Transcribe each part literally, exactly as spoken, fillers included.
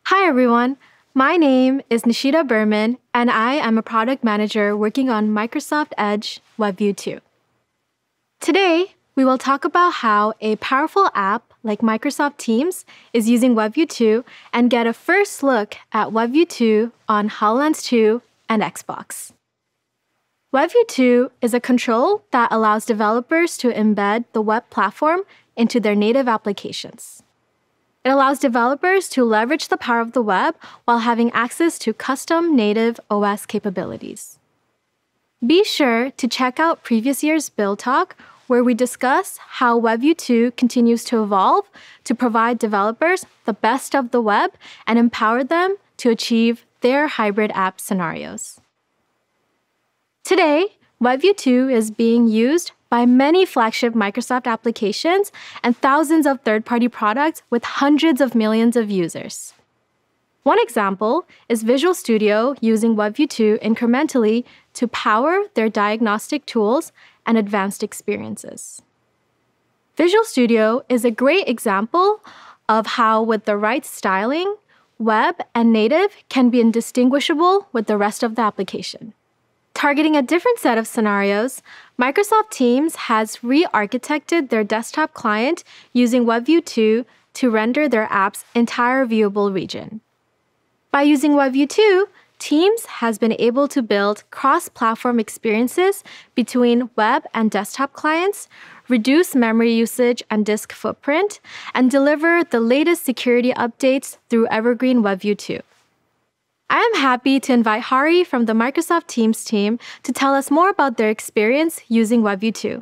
Hi, everyone. My name is Nishita Berman, and I am a product manager working on Microsoft Edge WebView two. Today, we will talk about how a powerful app like Microsoft Teams is using WebView two and get a first look at WebView two on HoloLens two and Xbox. WebView two is a control that allows developers to embed the web platform into their native applications. It allows developers to leverage the power of the web while having access to custom native O S capabilities. Be sure to check out previous year's Build Talk, where we discuss how WebView two continues to evolve to provide developers the best of the web and empower them to achieve their hybrid app scenarios. Today, WebView two is being used by many flagship Microsoft applications and thousands of third-party products with hundreds of millions of users. One example is Visual Studio using WebView two incrementally to power their diagnostic tools and advanced experiences. Visual Studio is a great example of how, with the right styling, web and native can be indistinguishable with the rest of the application. Targeting a different set of scenarios, Microsoft Teams has re-architected their desktop client using WebView two to render their app's entire viewable region. By using WebView two, Teams has been able to build cross-platform experiences between web and desktop clients, reduce memory usage and disk footprint, and deliver the latest security updates through Evergreen WebView two. I am happy to invite Hari from the Microsoft Teams team to tell us more about their experience using WebView two.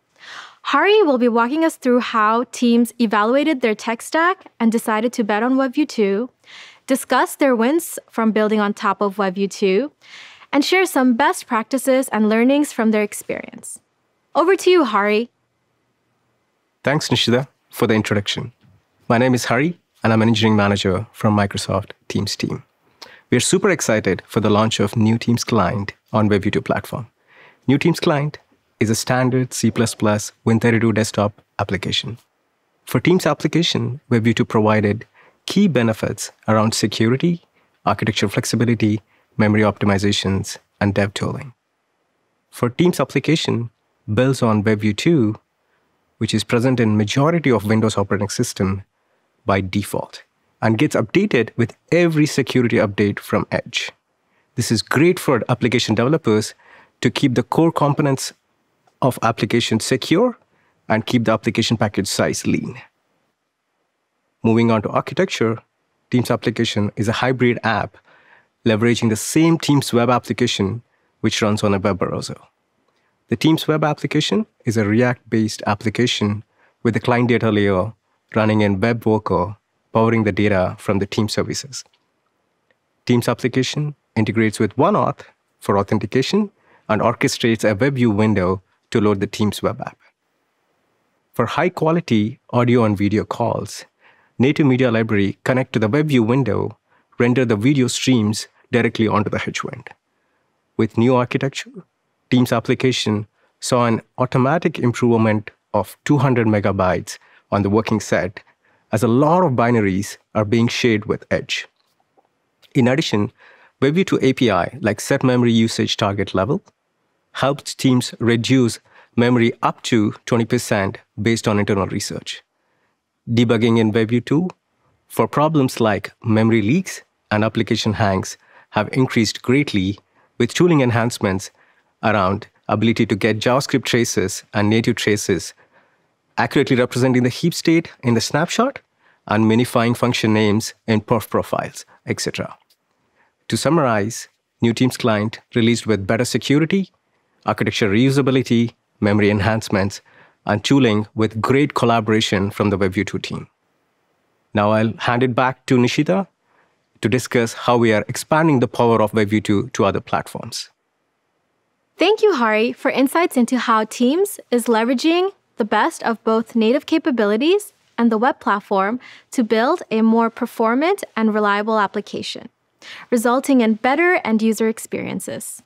Hari will be walking us through how Teams evaluated their tech stack and decided to bet on WebView two, discuss their wins from building on top of WebView two, and share some best practices and learnings from their experience. Over to you, Hari. Thanks, Nishita, for the introduction. My name is Hari, and I'm an engineering manager from Microsoft Teams team. We're super excited for the launch of New Teams Client on WebView two platform. New Teams Client is a standard C plus plus Win thirty-two desktop application. For Teams application, WebView two provided key benefits around security, architecture flexibility, memory optimizations, and dev tooling. For Teams application, builds on WebView two, which is present in majority of Windows operating system by default, and gets updated with every security update from Edge. This is great for application developers to keep the core components of applications secure and keep the application package size lean. Moving on to architecture, Teams application is a hybrid app leveraging the same Teams web application which runs on a web browser. The Teams web application is a React-based application with the client data layer running in web worker, powering the data from the Teams services. Teams application integrates with OneAuth for authentication and orchestrates a WebView window to load the Teams web app. For high-quality audio and video calls, native media library connect to the WebView window, render the video streams directly onto the Hedgewind. With new architecture, Teams application saw an automatic improvement of two hundred megabytes on the working set, as a lot of binaries are being shared with Edge. In addition, WebView two A P I, like set memory usage target level, helps teams reduce memory up to twenty percent based on internal research. Debugging in WebView two for problems like memory leaks and application hangs have increased greatly with tooling enhancements around ability to get JavaScript traces and native traces accurately representing the heap state in the snapshot, and minifying function names in perf profiles, et cetera. To summarize, New Teams Client released with better security, architecture reusability, memory enhancements, and tooling with great collaboration from the WebView two team. Now I'll hand it back to Nishita to discuss how we are expanding the power of WebView two to other platforms. Thank you, Hari, for insights into how Teams is leveraging the best of both native capabilities and the web platform to build a more performant and reliable application, resulting in better end-user experiences.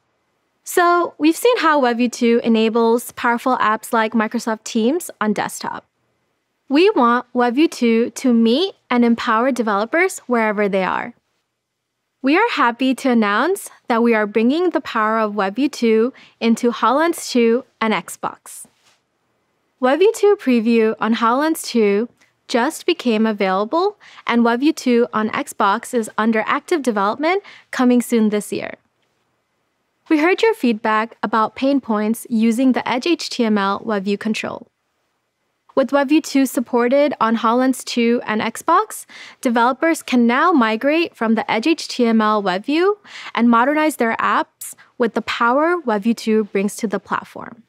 So we've seen how WebView two enables powerful apps like Microsoft Teams on desktop. We want WebView two to meet and empower developers wherever they are. We are happy to announce that we are bringing the power of WebView two into HoloLens two and Xbox. WebView two Preview on HoloLens two just became available, and WebView two on Xbox is under active development, coming soon this year. We heard your feedback about pain points using the Edge H T M L WebView control. With WebView two supported on HoloLens two and Xbox, developers can now migrate from the Edge H T M L WebView and modernize their apps with the power WebView two brings to the platform.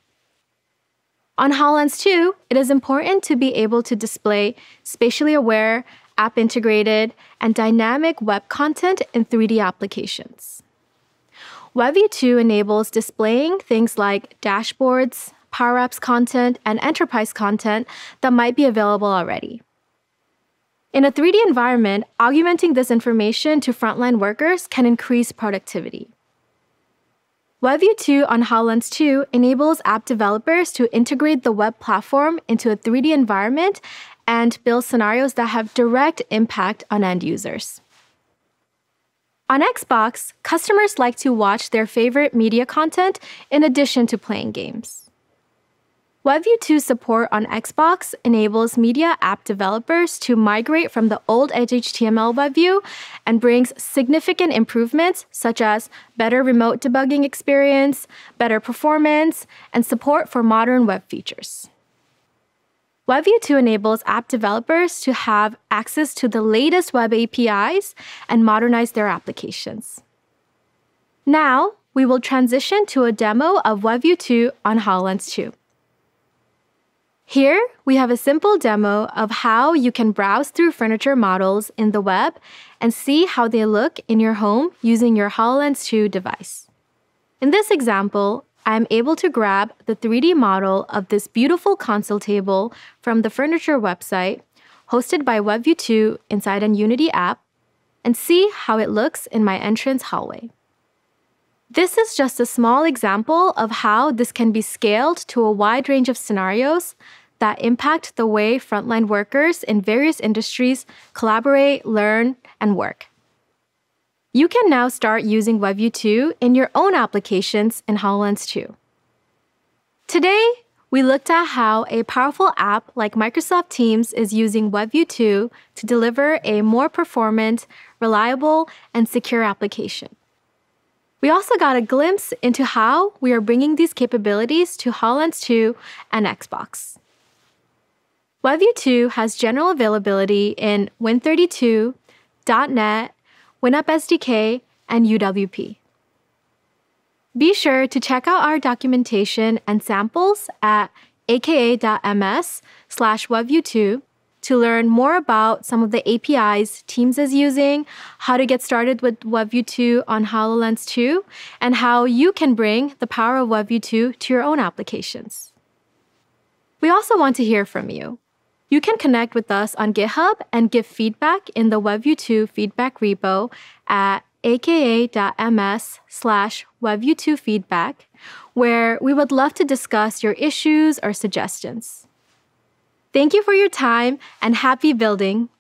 On HoloLens two, it is important to be able to display spatially aware, app-integrated, and dynamic web content in three D applications. WebView two enables displaying things like dashboards, Power Apps content, and enterprise content that might be available already. In a three D environment, augmenting this information to frontline workers can increase productivity. WebView two on HoloLens two enables app developers to integrate the web platform into a three D environment and build scenarios that have direct impact on end users. On Xbox, customers like to watch their favorite media content in addition to playing games. WebView two support on Xbox enables media app developers to migrate from the old Edge H T M L WebView and brings significant improvements such as better remote debugging experience, better performance, and support for modern web features. WebView two enables app developers to have access to the latest web A P Is and modernize their applications. Now, we will transition to a demo of WebView two on HoloLens two. Here, we have a simple demo of how you can browse through furniture models in the web and see how they look in your home using your HoloLens two device. In this example, I am able to grab the three D model of this beautiful console table from the furniture website, hosted by WebView two inside an Unity app, and see how it looks in my entrance hallway. This is just a small example of how this can be scaled to a wide range of scenarios that impact the way frontline workers in various industries collaborate, learn, and work. You can now start using WebView two in your own applications in HoloLens two. Today, we looked at how a powerful app like Microsoft Teams is using WebView two to deliver a more performant, reliable, and secure application. We also got a glimpse into how we are bringing these capabilities to HoloLens two and Xbox. WebView two has general availability in Win thirty-two, dot net, WinUp S D K, and U W P. Be sure to check out our documentation and samples at aka.ms slash WebView2 to learn more about some of the A P Is Teams is using, how to get started with WebView two on HoloLens two, and how you can bring the power of WebView two to your own applications. We also want to hear from you. You can connect with us on GitHub and give feedback in the WebView two feedback repo at aka.ms slash WebView2 feedback, where we would love to discuss your issues or suggestions. Thank you for your time and happy building!